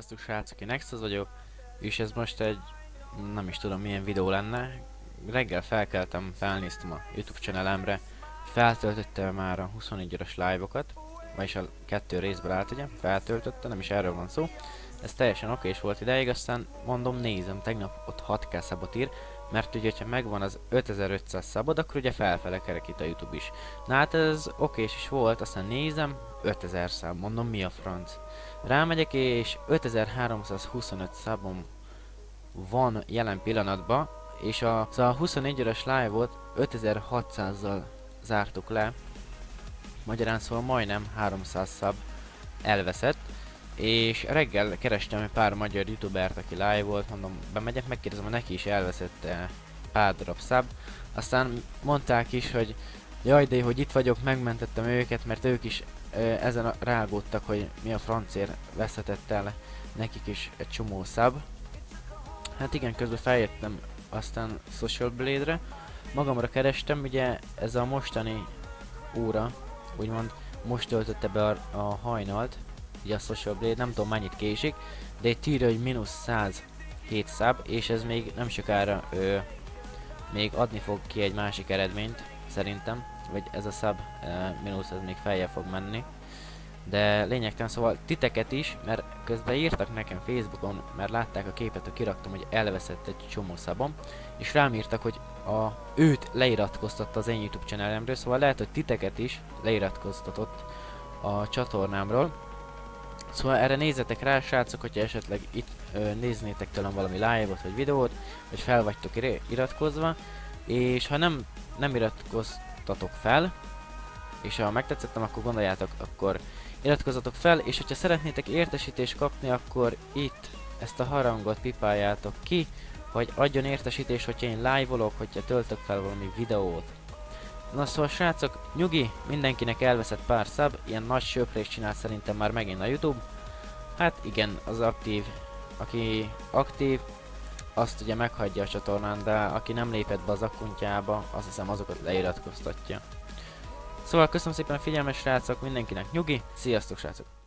Sziasztok srácok, én Nexus vagyok, és ez most egy, nem is tudom milyen videó lenne. Reggel felkeltem, felnéztem a YouTube channelemre, feltöltöttem már a 24 órás live-okat, vagyis a 2 részből állt ugye, feltöltötte, nem is erről van szó. Ez teljesen okés volt ideig, aztán mondom nézem, tegnap ott 6K szabot ír, mert ugye, ha megvan az 5500 szabad, akkor ugye felfele kerekít a YouTube is. Na hát ez okés is volt, aztán nézem, 5000 szab, mondom mi a franc. Rámegyek és 5325 szabom van jelen pillanatban, és a 24 órás live-ot 5600-zal zártuk le. Magyarán szóval majdnem 300 szab elveszett. És reggel kerestem egy pár magyar youtubert, aki live volt, mondom, bemegyek, megkérdezem, hogy neki is elveszett pár darab szab. Aztán mondták is, hogy jaj, de hogy itt vagyok, megmentettem őket, mert ők is ezen rágódtak, hogy mi a francért veszhetett el nekik is egy csomó szab. Hát igen, közben feljöttem aztán Social Blade-re, magamra kerestem, ugye ez a mostani óra, úgymond most töltötte be a hajnalt, ugye a Social Blade, nem tudom mennyit késik, de itt írja, hogy -107 szab, és ez még nem sokára még adni fog ki egy másik eredményt, szerintem, vagy ez a szab mínusz, ez még feljebb fog menni. De lényegtelen, szóval titeket is, mert közben írtak nekem Facebookon, mert látták a képet, hogy kiraktam, hogy elveszett egy csomó szabom, és rám írtak, hogy őt leiratkoztatta az én YouTube channelemről, szóval lehet, hogy titeket is leiratkoztatott a csatornámról. Szóval erre nézzetek rá, srácok, hogyha esetleg itt néznétek tőlem valami live-ot vagy videót, vagy fel vagytok iratkozva, és ha nem iratkoztatok fel, és ha megtetszettem, akkor gondoljátok, akkor iratkozzatok fel, és hogyha szeretnétek értesítést kapni, akkor itt ezt a harangot pipáljátok ki, hogy adjon értesítést, hogyha én live-olok, hogyha töltök fel valami videót. Na szóval srácok, nyugi, mindenkinek elveszett pár szab, ilyen nagy söprést csinál szerintem már megint a YouTube. Hát igen, az aktív, aki aktív, azt ugye meghagyja a csatornán, de aki nem lépett be az akkuntjába, azt hiszem azokat leiratkoztatja. Szóval köszönöm szépen a figyelmet srácok, mindenkinek nyugi, sziasztok srácok!